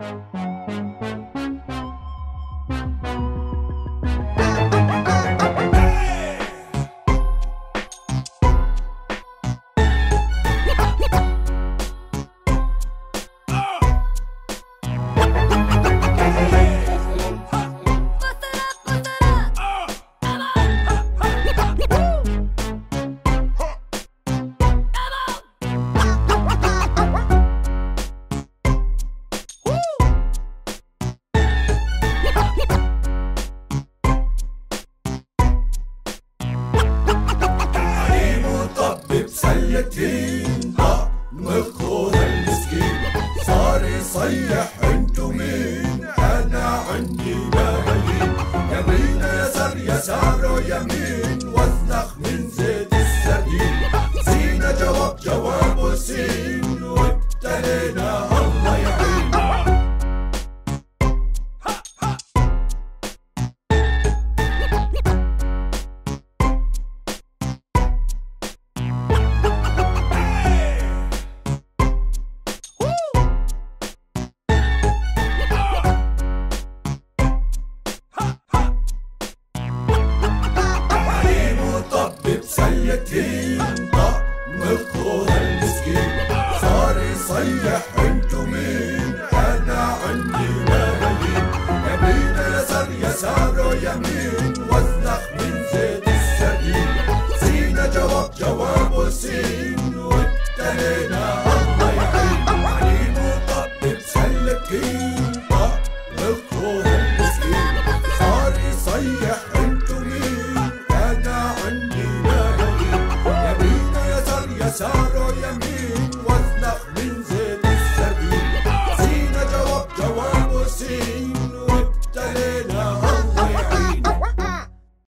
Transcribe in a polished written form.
سلتين طقم الخوذة المسكين صار يصيح انتو مين انا عندي ملايين يمين يسار يسار ويمين وزنخ من زيت السردين سينا جواب جوابه سين وابتلينا الله يعين سلتين طقم الخوذة المسكين صار يصيح انتو مين انا عندي ملايين يمين يسار يسار ويمين وزنخ من زيت السردين سينا جواب جوابه سين وابتلينا الله يعين عليم وطبب سلتين طقم الخوذة المسكين صار يصيح انتو مين انا عندي يسار ويمين